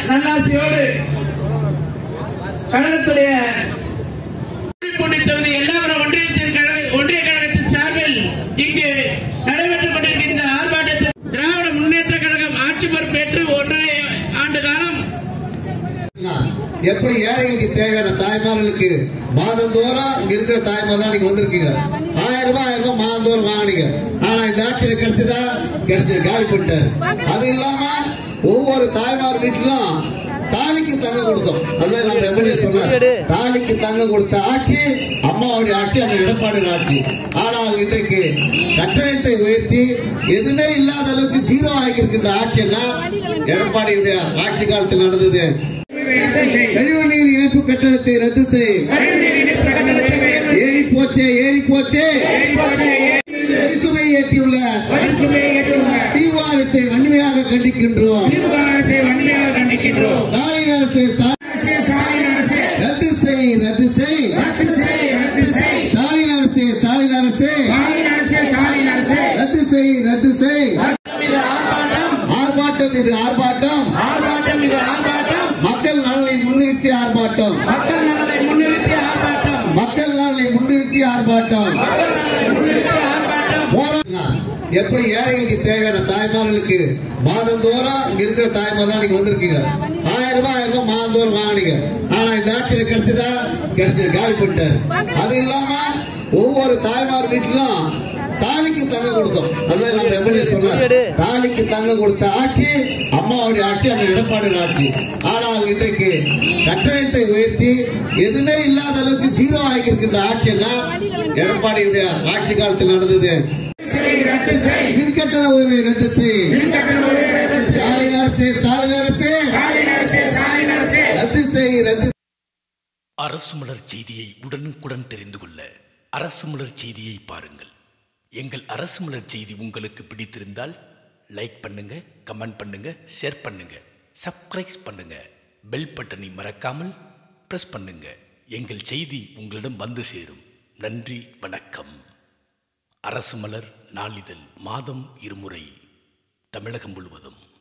நன்னாசியோடு கழகத்துடைய ஒன்றிய கழகத்தின் சார்பில் இங்கு நடைபெற்றுக் கொண்டிருக்கின்ற ஆர்ப்பாட்டத்தில் திராவிட முன்னேற்ற கழகம் ஆட்சி பொறுப்பேற்று 1.5 ஆண்டு காலம் எப்படி ஏழைகளுக்கு தேவையான தாய்மார்களுக்கு மாதந்தோறும் இங்க இருக்கிற தாய்மார்கள் நீங்க வந்திருக்கீங்க 1000 ரூபாய் மாதந்தோறும் வாங்கினீங்க. ஆனா இந்த ஆட்சியில கிடைச்சது காலி பண்ணிட்டாரு. அது இல்லாம ஒவ்வொரு தாய்மார் வீட்டிலும் தாலிக்கு தங்கம் கொடுத்தோம். அதான் நம்ம எம்எல்ஏ சொன்னார், தாலிக்கு தங்கம் கொடுத்த ஆட்சி அம்மாவுடைய ஆட்சி, அந்த எடப்பாடி ஆட்சி. ஆனால் இன்றைக்கு கட்டணத்தை உயர்த்தி எதுவுமே இல்லாத அளவுக்கு ஜீரோ ஆகியிருக்கின்ற ஆட்சி எல்லாம் எடப்பாடியுடைய ஆட்சி காலத்தில் நடந்தது. கழிவுநீர் இணைப்பு கட்டணத்தை ரத்து செய். ஏறி போச்சே சுமை ஏற்றியுள்ள திமுக அரசை வன்மையாக கண்டிக்கின்றோம். ஸ்டாலின் அரசை ரத்து செய். ஸ்டாலின் அரசே ரத்து செய். ஆர்ப்பாட்டம் இது ஆர்ப்பாட்டம். மக்கள் நலனை முன்னிறுத்தி ஆர்ப்பாட்டம். எப்படி ஏழைகளுக்கு தேவையான தாய்மார்களுக்கு மாதந்தோறும் இங்க இருக்கிற தாய்மார்கள் நீங்க வந்திருக்கீங்க. 1000 ரூபாய் மாதந்தோறும் வாங்கினீங்க. ஆனா இந்த ஆட்சியில கிடைச்சது காலி பண்ணிட்டாரு. அது இல்லாம ஒவ்வொரு தாய்மார் வீட்டிலும் தாலிக்கு தங்கம் கொடுத்தோம். அதான் நம்ம எம்எல்ஏ சொன்னார், தாலிக்கு தங்கம் கொடுத்த ஆட்சி அம்மாவுடைய ஆட்சி, அந்த எடப்பாடி ஆட்சி. ஆனால் இன்றைக்கு கட்டணத்தை உயர்த்தி எதுவுமே இல்லாத அளவுக்கு ஜீரோ ஆகியிருக்கின்ற ஆட்சி எல்லாம் எடப்பாடியுடைய ஆட்சி காலத்தில் நடந்தது. மின்கட்டண உயர்வை ரத்து செய். ஸ்டாலின் அரசே ரத்து செய். அரசு மலர் செய்தியை உடனுக்குடன் தெரிந்து கொள்ள அரசு மலர் செய்தியை பாருங்கள். எங்கள் அரசு மலர் செய்தி உங்களுக்கு பிடித்திருந்தால் லைக் பண்ணுங்க, கமெண்ட் பண்ணுங்க, ஷேர் பண்ணுங்க, சப்ஸ்கிரைப் பண்ணுங்க, பெல் பட்டனை மறக்காமல் பிரஸ் பண்ணுங்க. எங்கள் செய்தி உங்களிடம் வந்து சேரும். நன்றி, வணக்கம். அரசு மலர் நாளிதழ் மாதம் 2 முறை தமிழகம் முழுவதும்.